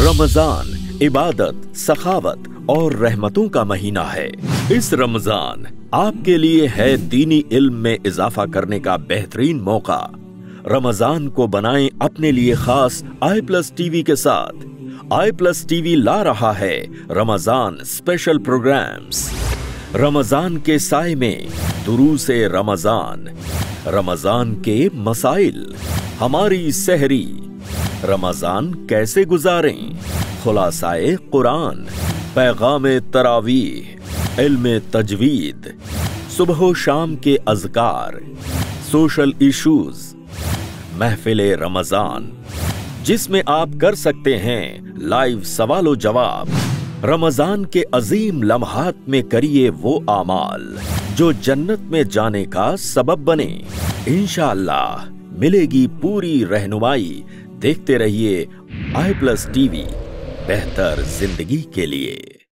रमजान इबादत, सखावत और रहमतों का महीना है। इस रमजान आपके लिए है दीनी इल्म में इजाफा करने का बेहतरीन मौका। रमजान को बनाएं अपने लिए खास i+ टीवी के साथ। i+ टीवी ला रहा है रमजान स्पेशल प्रोग्राम्स। रमजान के साए में दुरूसे रमजान, रमजान के मसाइल, हमारी सहरी, रमजान कैसे गुजारें, खुलासाए कुरान, पैगामे तरावीह, इल्मे तजवीद, सुबह शाम के अज़कार, सोशल इश्यूज, महफिले रमजान जिसमें आप कर सकते हैं लाइव सवालो जवाब। रमजान के अजीम लम्हात में करिए वो आमाल जो जन्नत में जाने का सबब बने। इंशाअल्लाह मिलेगी पूरी रहनुमाई। देखते रहिए i+ टीवी, बेहतर जिंदगी के लिए।